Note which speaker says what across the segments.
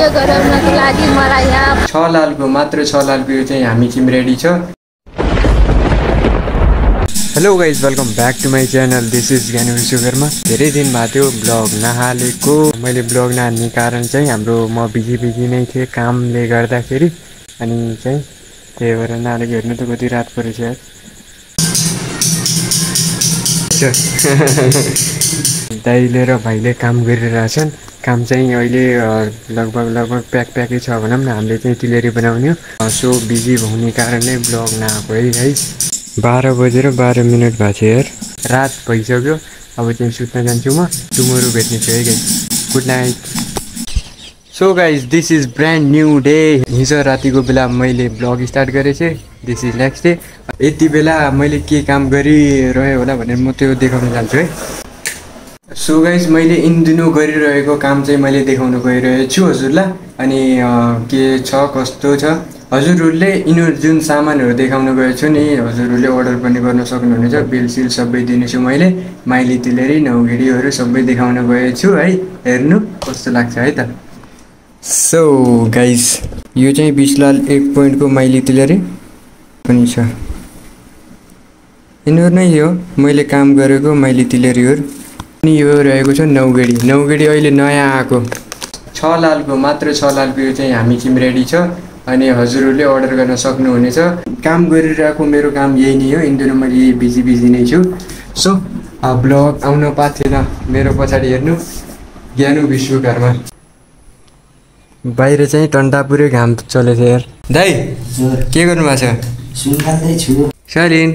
Speaker 1: गराउनको लागि मलाई यहाँ
Speaker 2: 6 लालको मात्र 6 लालको यो चाहिँ हामी टिम रेडी छ। Hello guys, welcome back to my channel. This is Gyan Vishwakarma. धेरै दिन भएको थियो ब्लग नहालेको। मैले ब्लग नहाल्ने कारण चाहिँ हाम्रो म बिजी नै थिएँ कामले गर्दाखेरि, अनि चाहिँ त्यही भएर नहालेको। हेर्नु त कति रात परेछ यार। दाइले र भाइले काम गरिरहेछन्। काम चाहिँ अहिले लगभग प्याकै छ भनौँ न। हामीले चाहिँ तिलेरी बनाउने हो। सो बिजी हुने कारणले ब्लग नआएको है गाइज। 12 बजेर 12 मिनट भएको छ यार। रात भइसक्यो। अब चाहिँ सुत्न जान्छु म। टुमोरो भेट्ने छु है guys. Good night. So guys, this is brand new day. हिजो रातिको बेला मैले ब्लग स्टार्ट गरेको थिएँ। This is next day. यति बेला मैले के काम गरिरहेँ होला भनेर म त्यो देखाउन जान्छु है। सो गाइज, मैले इन दिनों गरिरहेको काम चाहिँ मैले देखाउन गइरहेको छु हजुरलाई। अनि के छ कस्तो छ हजुरहरूले यिनीहरू जुन सामानहरू देखाउन गएको छु नि, हजुरहरूले अर्डर पनि गर्न सक्नुहुनेछ। बिलसिल सबै दिनेछु मैले। माइली तिलेरी नौगेडीहरू सबै देखाउन गएको छु है। हेर्नु कस्तो लाग्छ है त। सो गाइज, यो चाहिँ बिसलाल 1 पोइन्टको माइली तिलेरी पनि छ। यिनीहरू नै हो मैले काम गरेको माइली तिलेरीहरू। अनि यो रहेको छ नौगेडी अहिले नयाँ आएको 6 लालको मात्र 6 लालको यो चाहिँ हामी टिम रेडी छ। अनि हजुरहरूले अर्डर गर्न सक्नुहुनेछ। काम गरिरहेको मेरो काम यही नै हो। इन्दिन मैले बिजी नै छु। सो ब्लग आउन पाएको थिएन। मेरो पछाडि हेर्नु ज्ञानु विश्वकर्मा। बाहिर चाहिँ टन्टापुरै घाम चलेछ यार। दाइ के गर्नुभएको छ? सरिन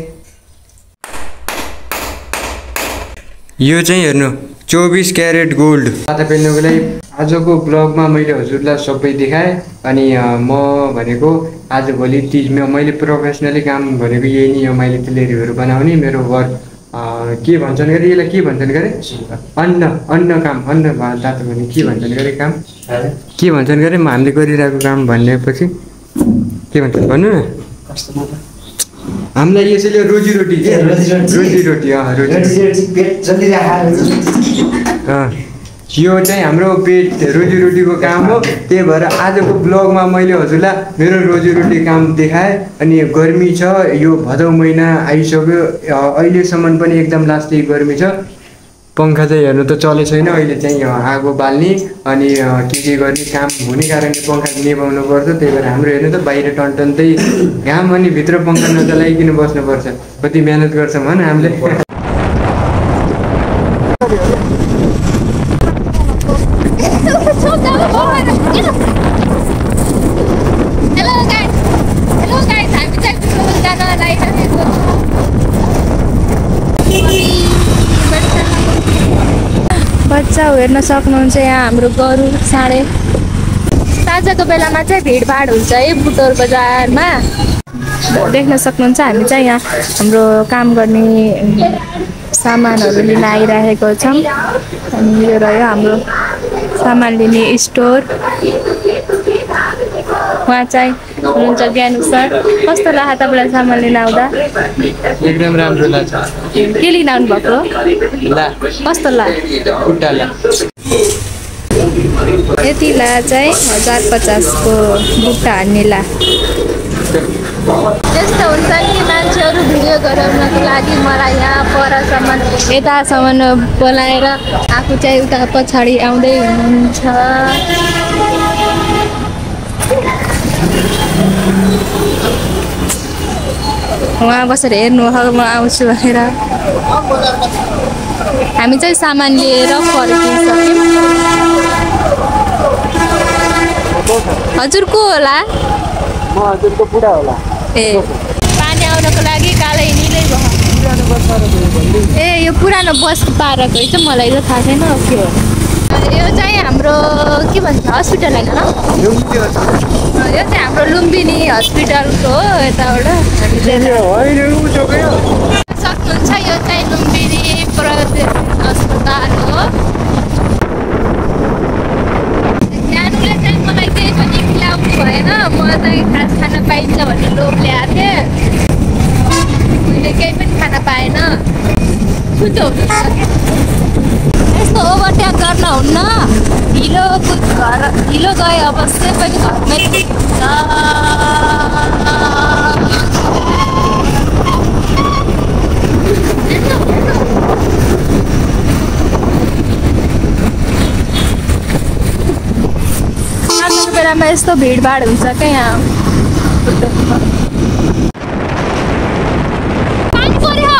Speaker 2: यो चाहिँ हेर्नु 24 क्यारेट गोल्ड। खाता पेल्नुको लागि आजको ब्लगमा मैले हजुरलाई सबै देखाएँ। अनि म भनेको आजभोलि तिजमा मैले प्रोफेसनली काम भनेको यही नै हो। मैले तिलेरीहरू बनाउने मेरो वर्क के भन्छन् गरे यसलाई के भन्छन् गरे अन्न काम अन्न तातो भने के भन्छन् गरे काम के भन्छन् गरे हामीले गरिरहेको काम भनेपछि के भन्छन् भन्नु न। हामीलाई यसैले रोजीरोटी यो चाहिँ हाम्रो पेट रोजीरोटीको काम हो। त्यही भएर आजको ब्लगमा मैले हजुरलाई मेरो रोजीरोटी काम देखाएँ। अनि गर्मी छ, यो भदौ महिना आइसक्यो। अहिलेसम्म पनि एकदम लास्टै गर्मी छ। पङ्खा चाहिँ हेर्नु त चले छैन। अहिले चाहिँ आगो बाल्ने अनि के गर्ने काम हुने कारणले पङ्खा निभाउनु पर्छ। त्यही भएर हाम्रो हेर्नु त बाहिर टन्टन्तै घाम अनि भित्र पङ्खा नचलाइकन बस्नुपर्छ। कति मेहनत गर्छौँ होइन हामीले।
Speaker 1: बच्चा हेर्न सक्नुहुन्छ। यहाँ हाम्रो गरु साँडे साँझको बेलामा चाहिँ भिडभाड हुन्छ है बुटोल बजारमा। देख्न सक्नुहुन्छ हामी चाहिँ यहाँ हाम्रो काम गर्ने सामानहरू लिन आइरहेको छौँ। अनि यो रह्यो हाम्रो सामान लिने स्टोर। उहाँ चाहिँ हुनुहुन्छ ज्ञानु सर। कस्तो लाग्यो तपाईँलाई सामान लिन आउँदा?
Speaker 2: एकदम राम्रो लाग्छ।
Speaker 1: के लिन आउनु भएको? कस्तो लाग्यो? यति ला चाहिँ 1050 को बुट्टा हान्ने ला। त्यस्तो हुन्छ नि मान्छेहरू भिडियो गराउनको लागि मलाई यहाँ परसम्म यतासम्म बोलाएर आफू चाहिँ उता पछाडि आउँदै हुनुहुन्छ। उहाँ बसेर हेर्नु म आउँछु भनेर। हामी चाहिँ सामान लिएर फर्किसक्यौँ। हजुर को होला?
Speaker 2: म हजुरको बुढा होला।
Speaker 1: ए पानी आउनको लागि कालै निलै भयो। ए यो पुरानो बस पारेको रहेछ। मलाई त थाहा छैन के हो। यो चाहिँ हाम्रो के भन्छ हस्पिटल होइन र? यो चाहिँ हाम्रो लुम्बिनी हस्पिटलको हो। यताबाट सक्नुहुन्छ। यो चाहिँ लुम्बिनी प्रदेश अस्पताल हो। ज्ञानुले चाहिँ मलाई केही पनि खिलाउनु भएन। म चाहिँ खाना पाइन्छ भन्ने लोभ ल्याएको थिएँ। मैले केही पनि खान पाएन। यस्तो ओभरटेक गर्न हुन्न। ढिलो ढिलो गए अवश्य पनि घरमै हुन्छ। खानाको बेलामा यस्तो भिडभाड हुन्छ क्या यहाँ। पानी पर्यो।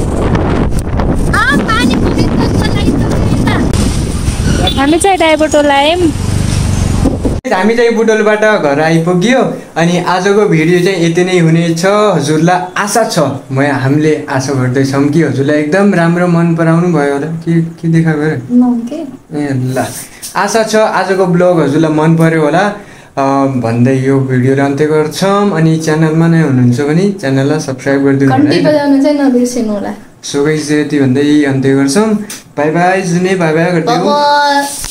Speaker 1: हामी चाहिँ डाइबोटोल आयौँ।
Speaker 2: हामी चाहिँ बुटोलबाट घर आइपुग्यो अनि आजको भिडियो चाहिँ यति नै हुनेछ। हजुरलाई आशा छ हामीले आशा गर्दैछौँ कि हजुरलाई एकदम राम्रो मन पराउनु भयो होला। के देखा गयो ए ल आशा छ आजको ब्लग हजुरलाई मन पर्यो होला भन्दै यो भिडियो अन्त्य गर्छौँ। अनि च्यानलमा नै हुनुहुन्छ भने च्यानललाई सब्सक्राइब गरिदिनु
Speaker 1: घन्टी बजाउनु चाहिँ नबिर्सिनु होला।
Speaker 2: सो गाइस यति भन्दै अन्त्य गर्छौँ। बाई बाई जुने बाई बाई गर्दै